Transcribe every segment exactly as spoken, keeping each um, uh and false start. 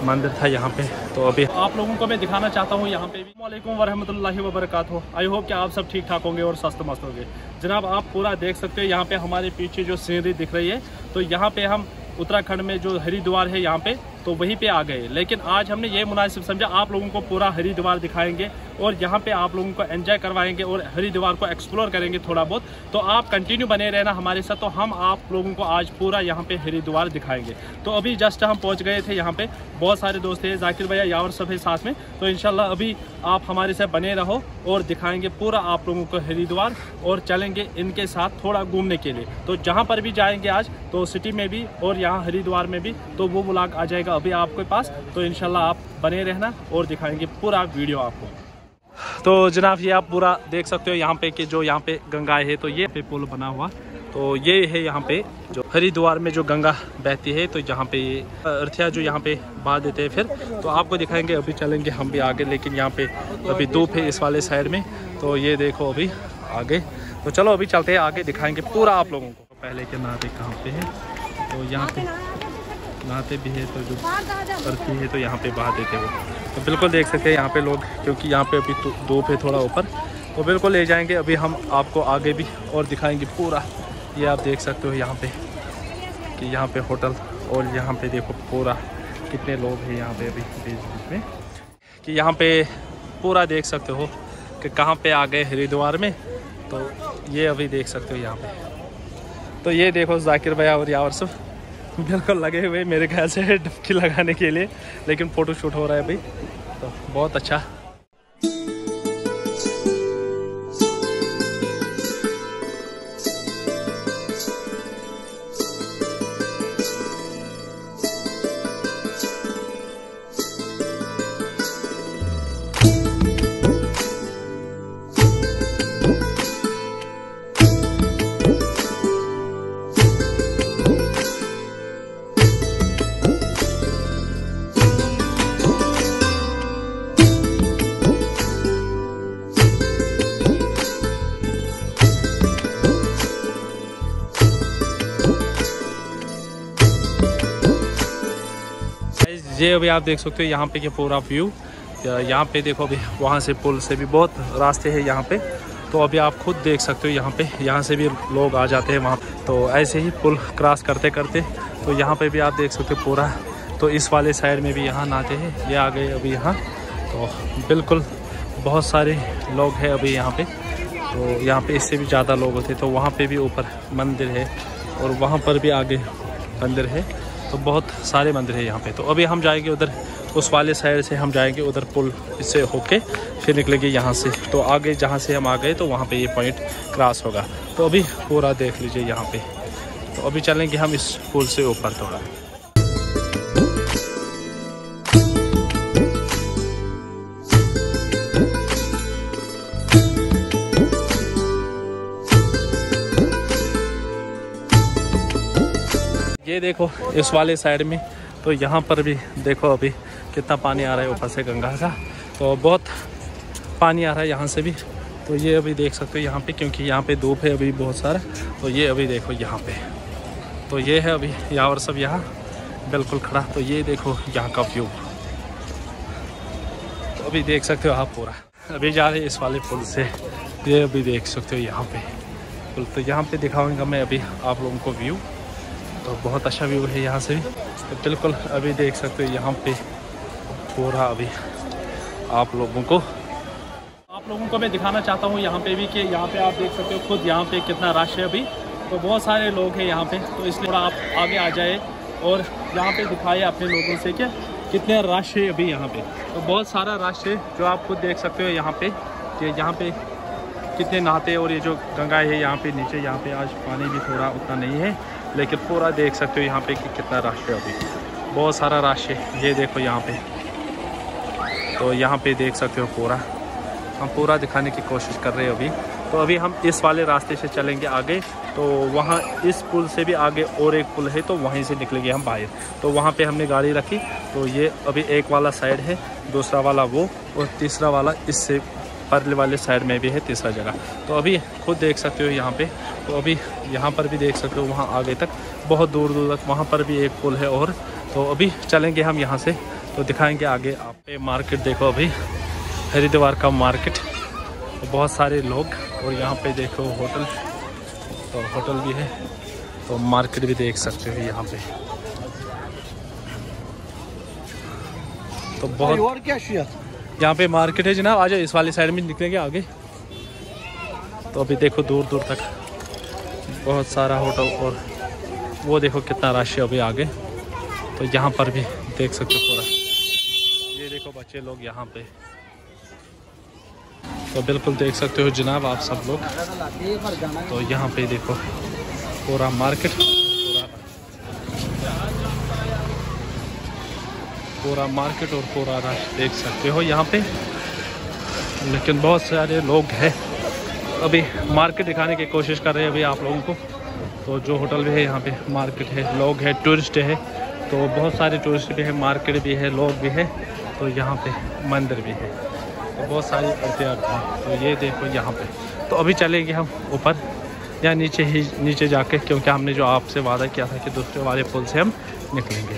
मंदिर था यहाँ पे। तो अभी आप लोगों को मैं दिखाना चाहता हूँ यहाँ पे भी। वालेकुम वरहमतुल्लाहि वबरकातुहू। आई होप कि आप सब ठीक ठाक होंगे और स्वस्थ मस्त होंगे। जनाब आप पूरा देख सकते हो यहाँ पे हमारे पीछे जो सीनरी दिख रही है, तो यहाँ पे हम उत्तराखंड में जो हरिद्वार है यहाँ पे, तो वहीं पे आ गए। लेकिन आज हमने ये मुनासिब समझा आप लोगों को पूरा हरिद्वार दिखाएंगे और यहाँ पे आप लोगों को एंजॉय करवाएंगे और हरिद्वार को एक्सप्लोर करेंगे थोड़ा बहुत। तो आप कंटिन्यू बने रहना हमारे साथ। तो हम आप लोगों को आज पूरा यहाँ पे हरिद्वार दिखाएंगे। तो अभी जस्ट हम पहुँच गए थे यहाँ पे, बहुत सारे दोस्त हैं, जाकिर भैया यावर सब है साथ में। तो इंशाल्लाह अभी आप हमारे साथ बने रहो और दिखाएंगे पूरा आप लोगों को हरिद्वार और चलेंगे इनके साथ थोड़ा घूमने के लिए। तो जहाँ पर भी जाएंगे आज, तो सिटी में भी और यहाँ हरिद्वार में भी, तो वो व्लॉग आ जाएगा अभी आपके पास। तो इंशाल्लाह आप बने रहना और दिखाएंगे पूरा वीडियो आपको। तो जनाब ये आप पूरा देख सकते हो यहाँ पे कि जो यहाँ पे गंगा है, तो ये पे पुल बना हुआ, तो ये है यहाँ पे जो हरिद्वार में जो गंगा बहती है। तो यहाँ पे ये अर्थिया जो यहाँ पे बहा देते हैं फिर, तो आपको दिखाएंगे। अभी चलेंगे हम भी आगे, लेकिन यहाँ पे अभी धूप है इस वाले साइड में। तो ये देखो अभी आगे, तो चलो अभी चलते हैं आगे, दिखाएंगे पूरा आप लोगों को। पहले के नाते कहाँ पे है, तो यहाँ पे नहाते भी है, तो जो अर्थी है तो यहाँ पे बहा देते हो। तो बिल्कुल देख सकते हैं यहाँ पे लोग, क्योंकि यहाँ पे अभी धूप है थोड़ा ऊपर, तो बिल्कुल ले जाएंगे। अभी हम आपको आगे भी और दिखाएंगे पूरा। ये आप देख सकते हो यहाँ पे कि यहाँ पे होटल, और यहाँ पे देखो पूरा कितने लोग हैं यहाँ पे अभी बीच बीच में, कि यहाँ पे पूरा देख सकते हो कि कहाँ पे आ गए हरिद्वार में। तो ये अभी देख सकते हो यहाँ पे, तो ये देखो जाकिर भैया और यावर सब बिल्कुल लगे हुए मेरे ख्याल से डुबकी लगाने के लिए, लेकिन फ़ोटो शूट हो रहा है भाई, तो बहुत अच्छा। ये अभी आप देख सकते हो यहाँ पे के पूरा व्यू। यहाँ पे देखो अभी वहाँ से पुल से भी बहुत रास्ते हैं यहाँ पे, तो अभी आप खुद देख सकते हो यहाँ पे, यहाँ से भी लोग आ जाते हैं वहाँ। तो ऐसे ही पुल क्रॉस करते करते तो यहाँ पे भी आप देख सकते हो पूरा। तो इस वाले साइड में भी यहाँ नहाते हैं, ये आ गए अभी यहाँ। तो बिल्कुल बहुत सारे लोग हैं अभी यहाँ पे, तो यहाँ पे इससे भी ज़्यादा लोग होते। तो वहाँ पर भी ऊपर मंदिर है और वहाँ पर भी आगे मंदिर है, तो बहुत सारे मंदिर है यहाँ पे। तो अभी हम जाएंगे उधर, उस वाले साइड से हम जाएंगे उधर पुल से होके, फिर निकलेंगे यहाँ से। तो आगे जहाँ से हम आ गए तो वहाँ पे ये पॉइंट क्रॉस होगा। तो अभी पूरा देख लीजिए यहाँ पे। तो अभी चलेंगे हम इस पुल से ऊपर थोड़ा। ये देखो इस वाले साइड में, तो यहाँ पर भी देखो अभी कितना पानी आ रहा है ऊपर से गंगा का। तो बहुत पानी आ रहा है यहाँ से भी। तो ये अभी देख सकते हो यहाँ पे, क्योंकि यहाँ पे धूप है अभी बहुत सारा। तो ये अभी देखो यहाँ पे, तो ये है अभी यावर सब यहाँ बिल्कुल खड़ा। तो ये देखो यहाँ का व्यू, तो अभी देख सकते हो आप पूरा। अभी जा रहे इस वाले पुल से, ये अभी देख सकते हो यहाँ पे पुल। तो यहाँ पे दिखाऊँगा मैं अभी आप लोगों को व्यू। तो बहुत अच्छा व्यू है यहाँ से भी। तो बिल्कुल अभी देख सकते हो यहाँ पे पूरा अभी आप लोगों को आप लोगों को मैं दिखाना चाहता हूँ यहाँ पे भी, कि यहाँ पे आप देख सकते हो खुद यहाँ पे कितना रश है अभी। तो बहुत सारे लोग हैं यहाँ पे, तो इसलिए थोड़ा आप आगे आ जाए और यहाँ पे दिखाए अपने लोगों से कि कितने रश है अभी यहाँ पे। तो बहुत सारा रश है, जो आप खुद देख सकते हो यहाँ पे कि यहाँ पे कितने नहाते। और ये जो गंगा है यहाँ पे नीचे, यहाँ पे आज पानी भी थोड़ा उतना नहीं है, लेकिन पूरा देख सकते हो यहाँ पे कि कितना रश है अभी, बहुत सारा रश है। ये देखो यहाँ पे, तो यहाँ पे देख सकते हो पूरा, हम पूरा दिखाने की कोशिश कर रहे हैं अभी। तो अभी हम इस वाले रास्ते से चलेंगे आगे, तो वहाँ इस पुल से भी आगे और एक पुल है, तो वहीं से निकलेंगे हम बाहर। तो वहाँ पे हमने गाड़ी रखी, तो ये अभी एक वाला साइड है, दूसरा वाला वो, और तीसरा वाला इससे परले वाले साइड में भी है तीसरा जगह। तो अभी खुद देख सकते हो यहाँ पे। तो अभी यहाँ पर भी देख सकते हो, वहाँ आगे तक बहुत दूर दूर तक वहाँ पर भी एक पुल है और। तो अभी चलेंगे हम यहाँ से, तो दिखाएंगे आगे। आप ये मार्केट देखो, अभी हरिद्वार का मार्केट, तो बहुत सारे लोग, और यहाँ पे देखो होटल, तो होटल भी है, तो मार्केट भी देख सकते हो यहाँ पे। तो बहुत और क्या यहाँ पे मार्केट है जनाब। आज इस वाली साइड में निकलेंगे आगे, तो अभी देखो दूर दूर तक बहुत सारा होटल, और वो देखो कितना रश है अभी आगे। तो यहाँ पर भी देख सकते हो पूरा, ये देखो बच्चे लोग यहाँ पे, तो बिल्कुल देख सकते हो जनाब आप सब लोग। तो यहाँ पे देखो पूरा मार्केट, पूरा पूरा मार्केट और पूरा रश देख सकते हो यहाँ पे। लेकिन बहुत सारे लोग हैं, अभी मार्केट दिखाने की कोशिश कर रहे हैं अभी आप लोगों को। तो जो होटल भी है यहाँ पे, मार्केट है, लोग हैं, टूरिस्ट है, तो बहुत सारे टूरिस्ट भी है, मार्केट भी है, लोग भी है, तो यहाँ पे मंदिर भी है, तो बहुत सारी एहतियात हैं। तो ये देखो यहाँ पे। तो अभी चलेंगे हम ऊपर या नीचे ही, नीचे जाके, क्योंकि हमने जो आपसे वादा किया था कि दूसरे वाले पुल से हम निकलेंगे।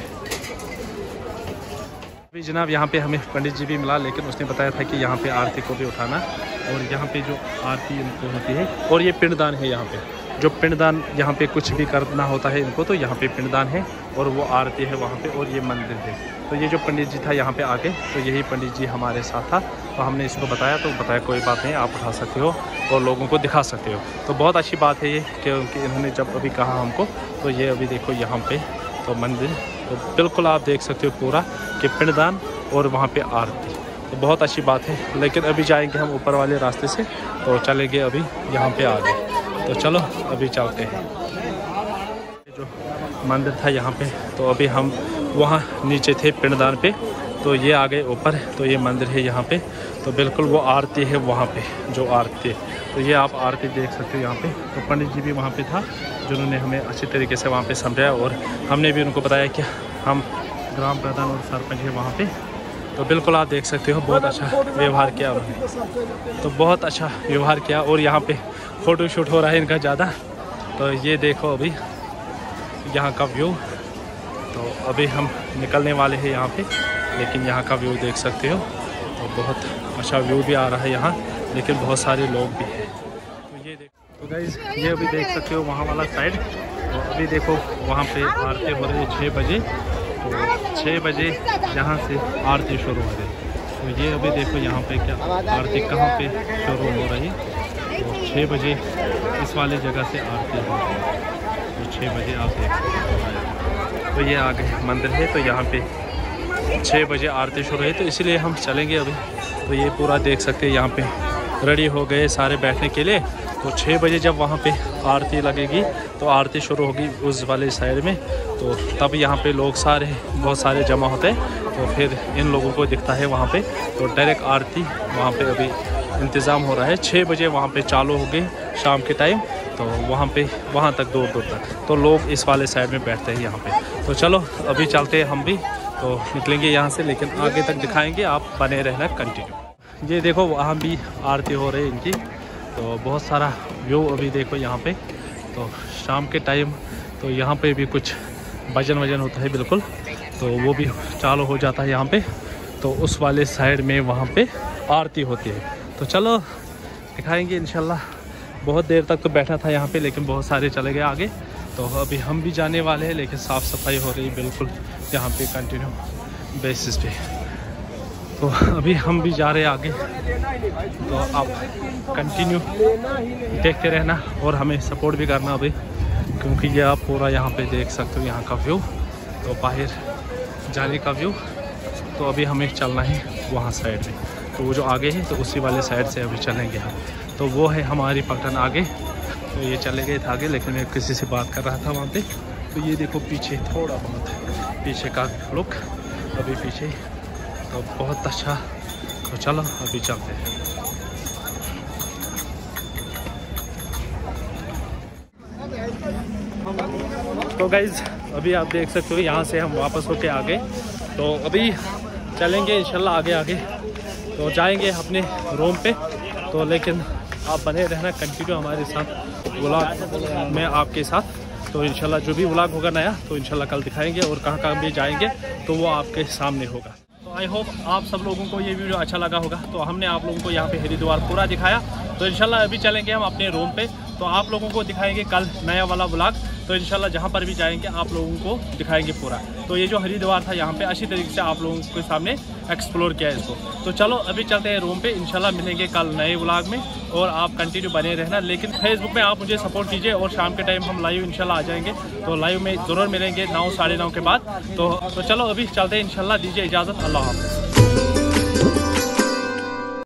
अभी जनाब यहाँ पे हमें पंडित जी भी मिला, लेकिन उसने बताया था कि यहाँ पे आरती को भी उठाना, और यहाँ पे जो आरती इनको होती है, और ये पिंडदान है यहाँ पे, जो पिंडदान यहाँ पे कुछ भी करना होता है इनको, तो यहाँ पे पिंडदान है, और वो आरती है वहाँ पे, और ये मंदिर है। तो ये जो पंडित जी था यहाँ पे आके, तो यही पंडित जी हमारे साथ था, तो हमने इसको बताया, तो बताया कोई बात नहीं, आप उठा सकते हो और लोगों को दिखा सकते हो। तो बहुत अच्छी बात है ये, क्योंकि इन्होंने जब अभी कहा हमको, तो ये अभी देखो यहाँ पे तो मंदिर, तो बिल्कुल आप देख सकते हो पूरा कि पिंडदान और वहाँ पे आरती, तो बहुत अच्छी बात है। लेकिन अभी जाएंगे हम ऊपर वाले रास्ते से, तो चलेंगे अभी यहाँ पे आगे। तो चलो अभी चलते हैं। जो मंदिर था यहाँ पे, तो अभी हम वहाँ नीचे थे पिंडदान पे, तो ये आ गए ऊपर, तो ये मंदिर है यहाँ पे, तो बिल्कुल वो आरती है वहाँ पे, जो आरती है, तो ये आप आरती देख सकते हो यहाँ पे। तो पंडित जी भी वहाँ पे था, जिन्होंने हमें अच्छी तरीके से वहाँ पे समझाया, और हमने भी उनको बताया कि हम ग्राम प्रधान और सरपंच है वहाँ पे। तो बिल्कुल आप देख सकते हो बहुत अच्छा व्यवहार किया उन्होंने, तो बहुत अच्छा व्यवहार किया। और यहाँ पे फ़ोटो शूट हो रहा है इनका ज़्यादा, तो ये देखो अभी यहाँ का व्यू। तो अभी हम निकलने वाले हैं यहाँ पे, लेकिन यहाँ का व्यू देख सकते हो, तो बहुत अच्छा व्यू भी आ रहा है यहाँ, लेकिन बहुत सारे लोग भी हैं। तो ये देखो, तो गाइस ये अभी देख सकते हो वहाँ वाला साइड, तो अभी देखो वहाँ पे आरती हो रही है छः बजे, तो छः बजे यहाँ से आरती शुरू हो रही है। तो ये अभी देखो यहाँ पे क्या आरती कहाँ पे शुरू हो रही है, तो छः बजे इस वाली जगह से आरती हो रही है, तो छः बजे आप देख सकते हो। तो ये आगे मंदिर है, तो यहाँ पे छः बजे आरती शुरू है, तो इसलिए हम चलेंगे अभी। तो ये पूरा देख सकते हैं यहाँ पे रेडी हो गए सारे बैठने के लिए। तो छः बजे जब वहाँ पे आरती लगेगी, तो आरती शुरू होगी उस वाले साइड में, तो तब यहाँ पे लोग सारे बहुत सारे जमा होते हैं, तो फिर इन लोगों को दिखता है वहाँ पे, तो डायरेक्ट आरती वहाँ पे अभी इंतज़ाम हो रहा है। छः बजे वहाँ पे चालू हो गई शाम के टाइम, तो वहाँ पे वहाँ तक दूर दूर तक तो लोग इस वाले साइड में बैठते हैं यहाँ पे। तो चलो अभी चलते हैं हम भी, तो निकलेंगे यहाँ से, लेकिन आगे तक दिखाएंगे, आप बने रहना कंटिन्यू। ये देखो वहाँ भी आरती हो रही है इनकी, तो बहुत सारा व्यू अभी देखो यहाँ पे। तो शाम के टाइम तो यहाँ पे भी कुछ भजन वजन होता है बिल्कुल, तो वो भी चालू हो जाता है यहाँ पे। तो उस वाले साइड में वहाँ पे आरती होती है, तो चलो दिखाएंगे इंशाल्लाह। बहुत देर तक तो बैठा था यहाँ पे, लेकिन बहुत सारे चले गए आगे, तो अभी हम भी जाने वाले हैं, लेकिन साफ़ सफाई हो रही बिल्कुल यहाँ पे कंटिन्यू बेसिस पे। तो अभी हम भी जा रहे हैं आगे, तो आप कंटिन्यू देखते रहना और हमें सपोर्ट भी करना अभी, क्योंकि ये आप पूरा यहाँ पे देख सकते हो यहाँ का व्यू, तो बाहर जाने का व्यू। तो अभी हमें चलना है वहाँ साइड में, तो वो जो आगे है तो उसी वाले साइड से अभी चलेंगे हम। तो वो है हमारी पटन आगे, तो ये चले गए थे आगे, लेकिन मैं किसी से बात कर रहा था वहाँ पे। तो ये देखो पीछे थोड़ा बहुत पीछे का लुक अभी पीछे, तो बहुत अच्छा। तो चलो अभी चलते हैं। तो गाइज अभी आप देख सकते हो यहाँ से हम वापस होके आ गए, तो अभी चलेंगे इंशाल्लाह आगे आगे, तो जाएंगे अपने रूम पे। तो लेकिन आप बने रहना कंटिन्यू हमारे साथ व्लॉग में आपके साथ। तो इंशाल्लाह जो भी व्लॉग होगा नया, तो इंशाल्लाह कल दिखाएंगे, और कहाँ कहाँ भी जाएंगे तो वो आपके सामने होगा। तो आई होप आप सब लोगों को ये वीडियो अच्छा लगा होगा। तो हमने आप लोगों को यहाँ पे हरिद्वार पूरा दिखाया। तो इंशाल्लाह अभी चलेंगे हम अपने रूम पे, तो आप लोगों को दिखाएंगे कल नया वाला व्लॉग। तो इंशाल्लाह जहाँ पर भी जाएंगे आप लोगों को दिखाएंगे पूरा। तो ये जो हरिद्वार था यहाँ पे अच्छी तरीके से आप लोगों के सामने एक्सप्लोर किया है इसको। तो चलो अभी चलते हैं रूम पे, इंशाल्लाह मिलेंगे कल नए व्लॉग में और आप कंटिन्यू बने रहना। लेकिन फेसबुक में आप मुझे सपोर्ट कीजिए और शाम के टाइम हम लाइव इंशाल्लाह आ जाएंगे। तो लाइव में ज़रूर मिलेंगे नौ साढ़े नौ के बाद। तो, तो चलो अभी चलते हैं इंशाल्लाह। दीजिए इजाज़त, अल्लाह हाफ़िज़।